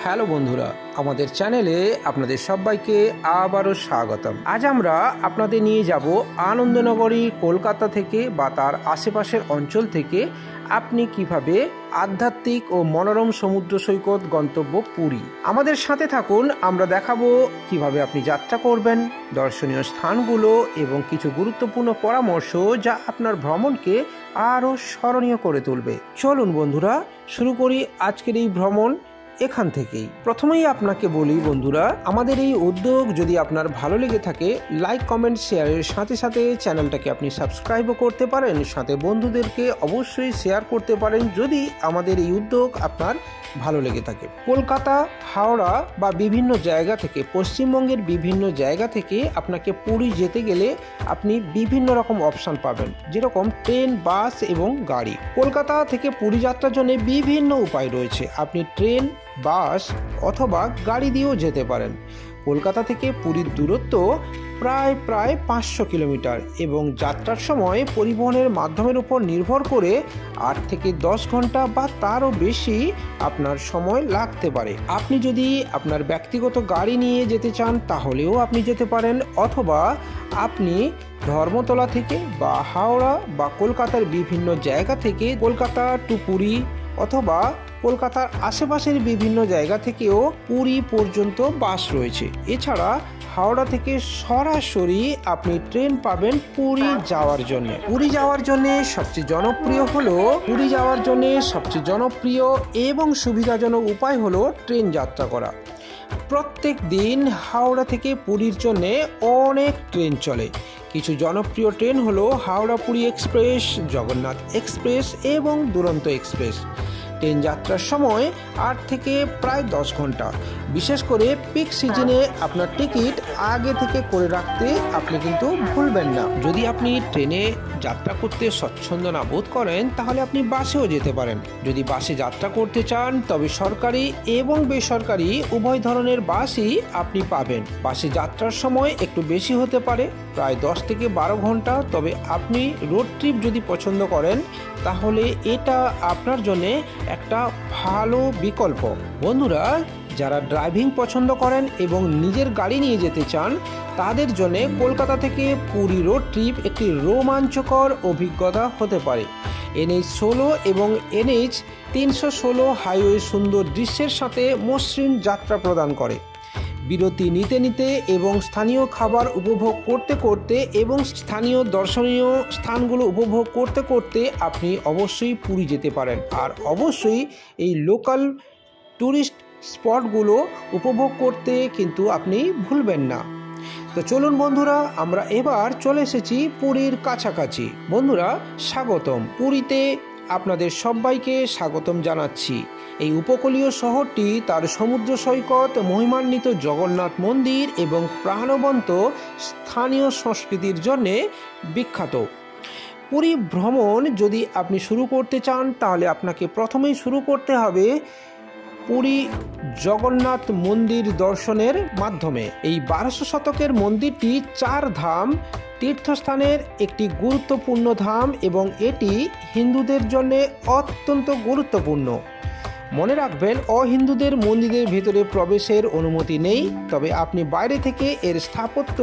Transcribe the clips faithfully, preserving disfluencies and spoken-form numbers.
Hello বন্ধুরা, আমাদের চ্যানেলে আপনাদের সবাইকে আবারও স্বাগতম। আজ আমরা আপনাদের নিয়ে যাব আনন্দনগরী কলকাতা থেকে বা তার আশেপাশের অঞ্চল থেকে আপনি কিভাবে আধ্যাত্মিক ও মনোরম সমুদ্র সৈকত গন্তব্য পুরী। আমাদের সাথে থাকুন, আমরা দেখাবো কিভাবে আপনি যাত্রা করবেন, দর্শনীয় স্থানগুলো এবং কিছু গুরুত্বপূর্ণ পরামর্শ যা আপনার ভ্রমণকে আরও স্মরণীয় করে তুলবে। চলুন বন্ধুরা, শুরু করি আজকের এই ভ্রমণ এখান থেকেই। প্রথমেই আপনাকে বলি বন্ধুরা, আমাদের এই উদ্যোগ যদি আপনার ভালো লেগে থাকে, লাইক কমেন্ট শেয়ারের সাথে সাথে চ্যানেলটাকে আপনি সাবস্ক্রাইবও করতে পারেন, সাথে বন্ধুদেরকে অবশ্যই শেয়ার করতে পারেন যদি আমাদের এই উদ্যোগ আপনার ভালো লেগে থাকে। কলকাতা, হাওড়া বা বিভিন্ন জায়গা থেকে, পশ্চিমবঙ্গের বিভিন্ন জায়গা থেকে আপনাকে পুরী যেতে গেলে আপনি বিভিন্ন রকম অপশান পাবেন, যেরকম ট্রেন, বাস এবং গাড়ি। কলকাতা থেকে পুরী যাত্রার জন্য বিভিন্ন উপায় রয়েছে। আপনি ট্রেন, বাস অথবা গাড়ি দিয়েও যেতে পারেন। কলকাতা থেকে পুরীর দূরত্ব প্রায় প্রায় পাঁচশো কিলোমিটার এবং যাত্রার সময় পরিবহনের মাধ্যমের উপর নির্ভর করে আট থেকে দশ ঘন্টা বা তারও বেশি আপনার সময় লাগতে পারে। আপনি যদি আপনার ব্যক্তিগত গাড়ি নিয়ে যেতে চান তাহলেও আপনি যেতে পারেন, অথবা আপনি ধর্মতলা থেকে বা হাওড়া বা কলকাতার বিভিন্ন জায়গা থেকে কলকাতা টু পুরী অথবা কলকাতার আশেপাশের বিভিন্ন জায়গা থেকেও পুরী পর্যন্ত বাস রয়েছে। এছাড়া হাওড়া থেকে সরাসরি আপনি ট্রেন পাবেন পুরী যাওয়ার জন্য। পুরী যাওয়ার জন্য সবচেয়ে জনপ্রিয় হলো পুরী যাওয়ার জন্য সবচেয়ে জনপ্রিয় এবং সুবিধাজনক উপায় হলো ট্রেন যাত্রা করা। প্রত্যেক দিন হাওড়া থেকে পুরীর জন্য অনেক ট্রেন চলে। কিছু জনপ্রিয় ট্রেন হলো হাওড়া পুরী এক্সপ্রেস, জগন্নাথ এক্সপ্রেস এবং দুরন্ত এক্সপ্রেস। ট্রেন যাত্রার সময় আট থেকে প্রায় দশ ঘন্টা। বিশেষ করে পিক সিজনে আপনার টিকিট আগে থেকে করে রাখতে আপনি কিন্তু ভুলবেন না। যদি আপনি ট্রেনে যাত্রা করতে স্বচ্ছন্দ না বোধ করেন তাহলে আপনি বাসেও যেতে পারেন। যদি বাসে যাত্রা করতে চান তবে সরকারি এবং বেসরকারি উভয় ধরনের বাসই আপনি পাবেন। বাসে যাত্রার সময় একটু বেশি হতে পারে, প্রায় দশ থেকে বারো ঘন্টা। তবে আপনি রোড ট্রিপ যদি পছন্দ করেন তাহলে এটা আপনার জন্য একটা ভালো বিকল্প। বন্ধুরা, যারা ড্রাইভিং পছন্দ করেন এবং নিজের গাড়ি নিয়ে যেতে চান তাদের জন্য কলকাতা থেকে পুরী রোড ট্রিপ একটি রোমাঞ্চকর অভিজ্ঞতা হতে পারে। এনএইচ ষোলো এবং এনএইচ তিনশো ষোলো হাইওয়ে সুন্দর দৃশ্যের সাথে মসৃণ যাত্রা প্রদান করে। বিরতি নিতে নিতে এবং স্থানীয় খাবার উপভোগ করতে করতে এবং স্থানীয় দর্শনীয় স্থানগুলো উপভোগ করতে করতে আপনি অবশ্যই পুরী যেতে পারেন। আর অবশ্যই এই লোকাল ট্যুরিস্ট স্পটগুলো উপভোগ করতে কিন্তু আপনি ভুলবেন না। তো চলুন বন্ধুরা, আমরা এবার চলে এসেছি পুরীর কাছাকাছি। বন্ধুরা, স্বাগতম। পুরীতে আপনাদের সবাইকে স্বাগতম জানাচ্ছি। এই উপকূলীয় শহরটি তার সমুদ্র সৈকত, মহিমান্বিত জগন্নাথ মন্দির এবং প্রাণবন্ত স্থানীয় সংস্কৃতির জন্যে বিখ্যাত। পুরী ভ্রমণ যদি আপনি শুরু করতে চান তাহলে আপনাকে প্রথমেই শুরু করতে হবে পুরী জগন্নাথ মন্দির দর্শনের মাধ্যমে। এই বারোশো শতকের মন্দিরটি চার ধাম তীর্থস্থানের একটি গুরুত্বপূর্ণ ধাম এবং এটি হিন্দুদের জন্য অত্যন্ত গুরুত্বপূর্ণ। মনে রাখবেন, অহিন্দুদের মন্দিরের ভেতরে প্রবেশের অনুমতি নেই, তবে আপনি বাইরে থেকে এর স্থাপত্য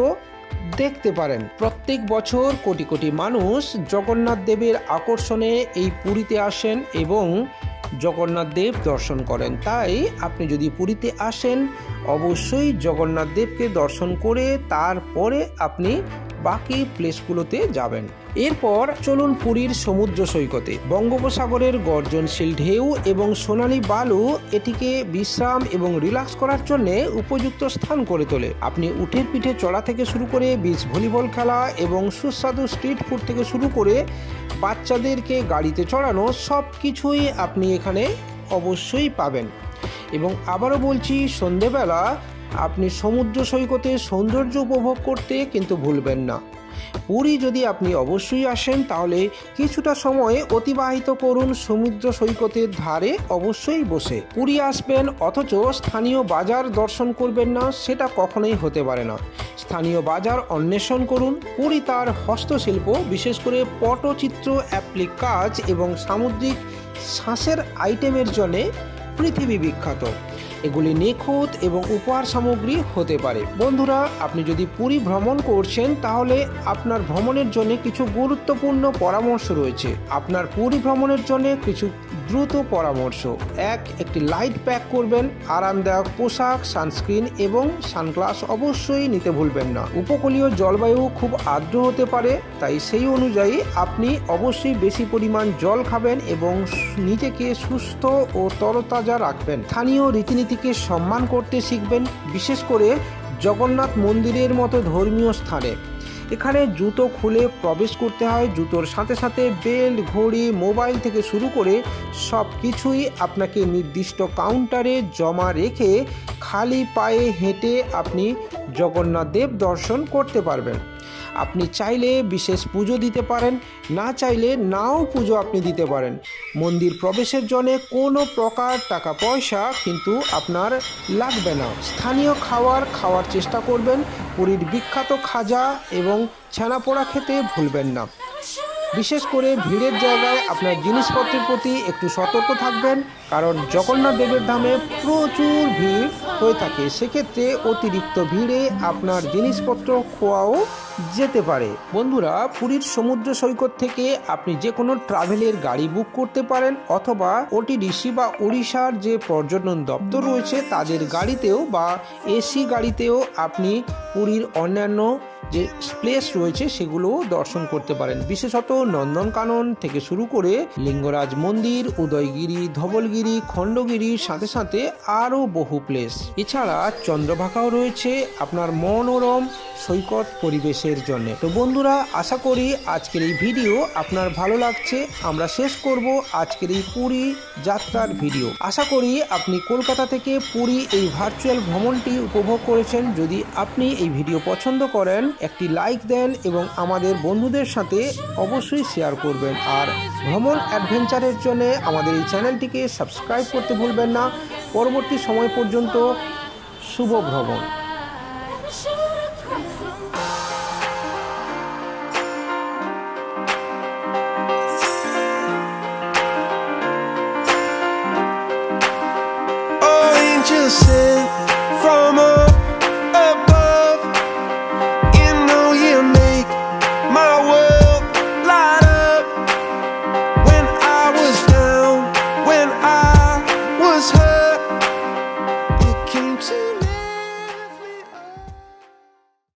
দেখতে পারেন। প্রত্যেক বছর কোটি কোটি মানুষ জগন্নাথ দেবের আকর্ষণে এই পুরীতে আসেন এবং জগন্নাথ দেব দর্শন করেন। তাই আপনি যদি পুরীতে আসেন অবশ্যই জগন্নাথ দেবকে দর্শন করে তারপরে আপনি বাকি প্লেসগুলোতে যাবেন। এরপর চলুন পুরীর সমুদ্র সৈকতে। বঙ্গোপসাগরের গর্জনশীল ঢেউ এবং সোনালী বালু এটিকে বিশ্রাম এবং রিল্যাক্স করার জন্য উপযুক্ত স্থান করে তোলে। আপনি উটের পিঠে চড়া থেকে শুরু করে বিচ ভলিবল খেলা এবং সুস্বাদু স্ট্রিট ফুড থেকে শুরু করে বাচ্চাদেরকে গাড়িতে চড়ানো সব কিছুই আপনি এখানে অবশ্যই পাবেন। এবং আবারও বলছি, সন্ধেবেলা আপনি সমুদ্র সৈকতে সৌন্দর্য উপভোগ করতে কিন্তু ভুলবেন না। পুরী যদি আপনি অবশ্যই আসেন তাহলে কিছুটা সময় অতিবাহিত করুন সমুদ্র সৈকতের ধারে অবশ্যই বসে। পুরী আসবেন অথচ স্থানীয় বাজার দর্শন করবেন না, সেটা কখনোই হতে পারে না। স্থানীয় বাজার অন্বেষণ করুন। পুরী তার হস্তশিল্প, বিশেষ করে পটচিত্র, অ্যাপ্লিক কাজ এবং সামুদ্রিক শাঁসের আইটেমের জন্য পৃথিবী বিখ্যাত। এগুলি নিখুঁত এবং উপহার সামগ্রী হতে পারে। বন্ধুরা, আপনি যদি পুরী ভ্রমণ করছেন তাহলে আপনার ভ্রমণের জন্য কিছু গুরুত্বপূর্ণ পরামর্শ রয়েছে। আপনার পুরী ভ্রমণের জন্য কিছু দ্রুত পরামর্শ: এক, একটি লাইট প্যাক করবেন। আরামদায়ক পোশাক, সানস্ক্রিন এবং সানগ্লাস অবশ্যই নিতে ভুলবেন না। উপকূলীয় জলবায়ু খুব আর্দ্র হতে পারে, তাই সেই অনুযায়ী আপনি অবশ্যই বেশি পরিমাণ জল খাবেন এবং নিজেকে সুস্থ ও তরতাজা রাখবেন। স্থানীয় রীতিনীতিকে সম্মান করতে শিখবেন, বিশেষ করে জগন্নাথ মন্দিরের মতো ধর্মীয় স্থানে। এখানে জুতো খুলে প্রবেশ করতে হয়। জুতোর সাথে সাথে বেল্ট, ঘড়ি, মোবাইল থেকে শুরু করে সব কিছুই আপনাকে নির্দিষ্ট কাউন্টারে জমা রেখে খালি পায়ে হেঁটে আপনি জগন্নাথ দেব দর্শন করতে পারবেন। আপনি চাইলে বিশেষ পুজো দিতে পারেন, না চাইলে নাও পুজো আপনি দিতে পারেন। মন্দির প্রবেশের জন্য কোনো প্রকার টাকা পয়সা কিন্তু আপনার লাগবে না। স্থানীয় খাবার খাওয়ার চেষ্টা করবেন। পুরীর বিখ্যাত খাজা এবং ছানাপোড়া খেতে ভুলবেন না। বিশেষ করে ভিড়ের জায়গায় আপনার জিনিসপত্রের প্রতি একটু সতর্ক থাকবেন, কারণ জগন্নাথ দেবের ধামে প্রচুর ভিড় হয়ে থাকে। সেক্ষেত্রে অতিরিক্ত ভিড়ে আপনার জিনিসপত্র খোয়াও যেতে পারে। বন্ধুরা, পুরীর সমুদ্র সৈকত থেকে আপনি যে কোনো ট্রাভেলের গাড়ি বুক করতে পারেন, অথবা ওটিডিসি বা ওড়িশার যে পর্যটন দপ্তর রয়েছে তাদের গাড়িতেও বা এসি গাড়িতেও আপনি পুরীর অন্যান্য যে প্লেস রয়েছে সেগুলোও দর্শন করতে পারেন। বিশেষত নন্দনকানন থেকে শুরু করে লিঙ্গরাজ মন্দির, উদয়গিরি, ধবলগিরি, খণ্ডগিরির সাথে সাথে আরও বহু প্লেস। এছাড়া চন্দ্রভাগাও রয়েছে আপনার মনোরম সৈকত পরিবেশের জন্য। তো বন্ধুরা, আশা করি আজকের এই ভিডিও আপনার ভালো লাগছে। আমরা শেষ করব আজকের এই পুরী যাত্রার ভিডিও। আশা করি আপনি কলকাতা থেকে পুরী এই ভার্চুয়াল ভ্রমণটি উপভোগ করেছেন। যদি আপনি এই ভিডিও পছন্দ করেন, একটি লাইক দেন এবং আমাদের বন্ধুদের সাথে অবশ্যই শেয়ার করবেন। আর ভ্রমণ অ্যাডভেঞ্চারের জন্য আমাদের এই চ্যানেলটিকে সাবস্ক্রাইব করতে ভুলবেন না। পরবর্তী সময় পর্যন্ত শুভ ভ্রমণ। Just said